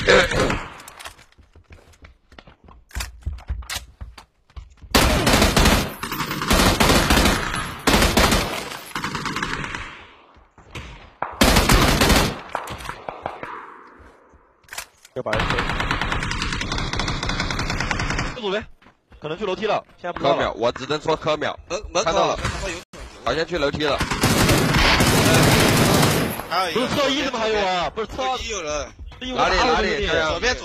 要把人推。左边，可能去楼梯了，现在不知道了。 科秒，我只能说科秒。 门看到了， 有。 好像去楼梯了。 还有一个。 不是侧一怎么还有啊？不是侧二有人。 哪里？ 左边。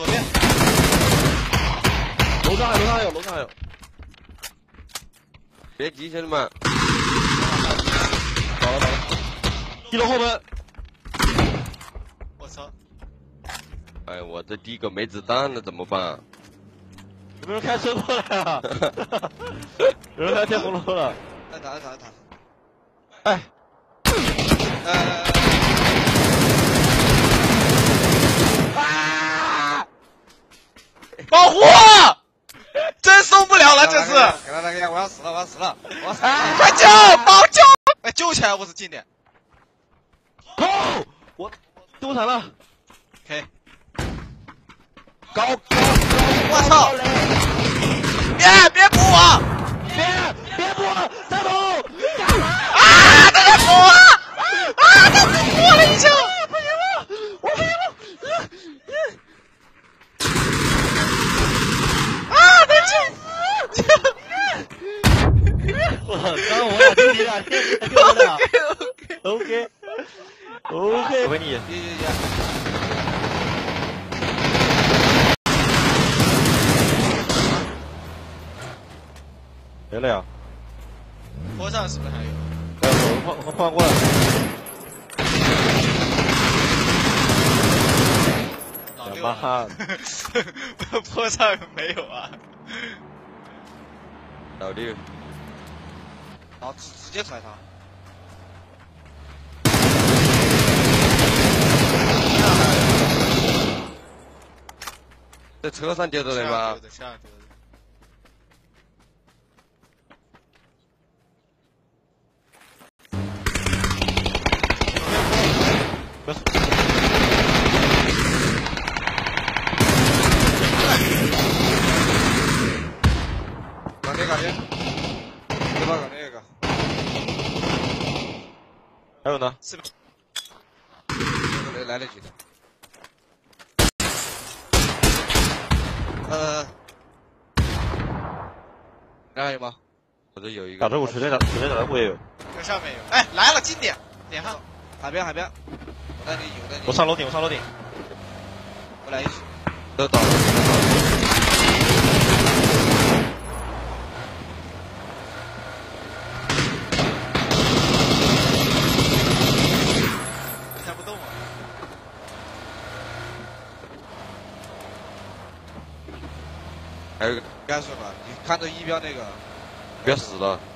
楼上还有。 别急，兄弟们。 倒了。一楼后门。 我操！ 哎，我这第一个没子弹了，怎么办？ 有没有人开车过来啊？有人开天虹楼了。 打。 哎。 保护！真受不了了，这是！给他我要死了！快救！保救！哎，救起来，我是近点。 哦，我丢残了。 OK。 高！ 我操！别补我！ 别补我！三楼！ 啊！他在补我！他补我了一枪！ 不行了，我不行了！我刚我俩丢你俩，丢我俩。OK。我给你。没了呀。 坡上是不是还有？ 我换过来。妈的！ 坡上没有啊。 老六。 然后直接甩他。 在车上丢的对吧？ 感觉，对吧？搞那个。 还有呢？ 是吧？来了几个。还有吗？ 我这有一个。 打这我随便打我也有。 这上面有。哎，来了，近点，点上。海边。那里有。 我上楼顶。 我来一起。 都倒了。 看不动啊。 还有一个。 该说吧，你看着一标那个。 不要死了。